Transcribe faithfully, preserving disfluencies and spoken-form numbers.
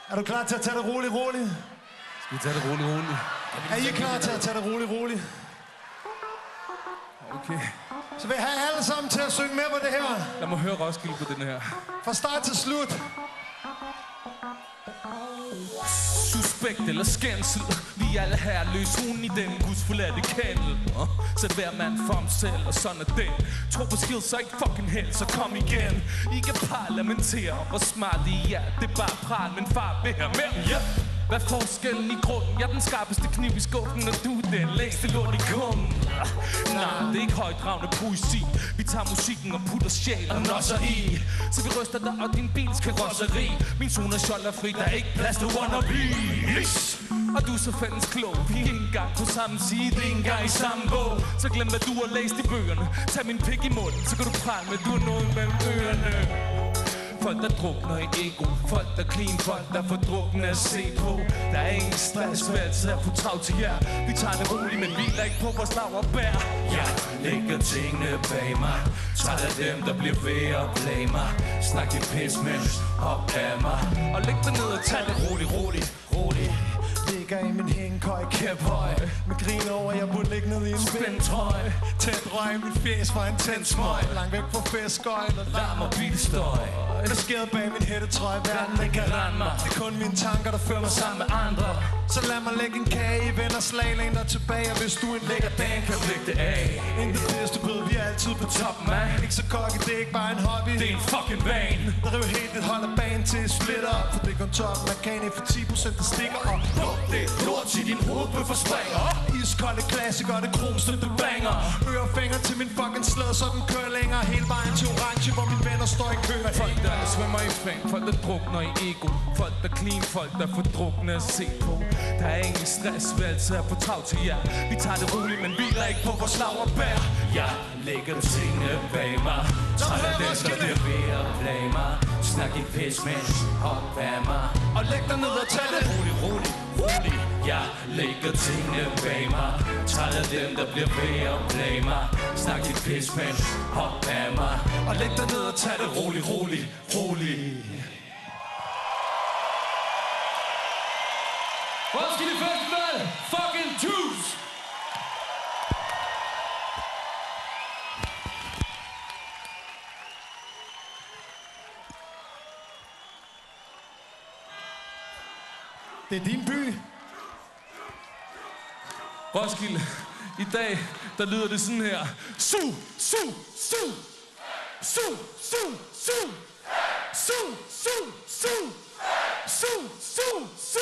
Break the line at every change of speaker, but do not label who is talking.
Er du klar til at tage det roligt, roligt?
Skal vi tage det roligt, roligt?
Er I klar til at tage det roligt, roligt?
Okay.
Så vil jeg have alle sammen til at synge med på det her.
Lad mig høre Roskilde på den her.
Fra start til slut.
Suspekt eller skændsel. Vi er alle her løs hun i den gudsforladte kandel. uh, Sæt hver mand for ham selv, og sådan er den. Tro på skill, så ikke fucking held, så kom igen. I kan parlamentere, hvor smart I er. Det er bare pral, men far vil have mere. Yeah. Hvad er forskellen i grunden? Jeg er den skarpeste kniv i skuffen, og du er den længste lort i kummen. Nej, det er ikke højdragende poesi. Vi tager musikken og putter sjæl og nosser i. Så vi ryster dig og din bils karosseri. Min zone er skjold og fri, der er ikke plads til wannabes. Og du er så fældens klog. Vi er ikke engang på samme side, det er ikke engang i samme bog. Så glem hvad du har læst i bøgerne. Tag min pik i munden, så kan du prale med, du har noget mellem ørerne. Folk der drukner i ego, folk der clean, folk der får drukne at se på. Der er ingen stress, hvad altid er for travlt til jer. Vi tager det roligt, men hviler ikke på vores laurbær.
Jeg lægger tingene bag mig. Træt af dem, der bliver ved at plage mig. Snak dit pis, mens op af mig.
Og læg dig ned og tag det roligt, roligt, roligt.
Ligger i min hængekøj, kæp høj. Med grin over, jeg burde ligge ned i en spændtrøj. Tæt røg i mit fjes fra en tændt smøg. Langt væk fra festgøjl og
larm og bilstøj.
Der sker bag min hættetrøje, verden ikke kan rende mig. Det er kun mine tanker, der fører mig sammen med andre. Så lad mig lægge en kage i venner slag, læn dig tilbage. Og hvis du en lækker dag kan blikke det af. Inden det bedste bød, vi er altid på toppen, man. Ikke så kokke, det er ikke bare en hobby.
Det er en fucking vane.
Der river helt et hold af banen til et splitter op. For det er kun toppen af kagen for ti procent, der stikker op.
Det er lort til din hovedbøffer springer.
Iskolde klassikere, det kromstøtte banger. Ører fingre til min fucking slæd, så den kører længere. Hele vejen til orange, hvor mine venner står i kø.
Folk der svømmer i fang, folk der drukner i ego. Folk der clean, folk der får drukne at se på. Der er ingen stress, vi altid er for travlt til jer. Vi tager det roligt, men hviler ikke på vores laurbær.
Jeg lægger tingene bag mig. Træt af dem, der bliver ved at plage mig. Snak i pis, mens op af mig.
Og læg dig ned og tag det
roligt, roligt, roligt. Jeg lægger tingene bag mig. Træt af dem, der bliver ved at plage mig. Snak i pis, mens op af mig.
Og læg dig ned og tag det roligt, roligt, roligt. Roskilde Festival, fucking juice!
Det er din by.
Roskilde, i dag, der lyder det sådan her. Su, su, su. Su, su, su. Su, su, su. Su, su, su.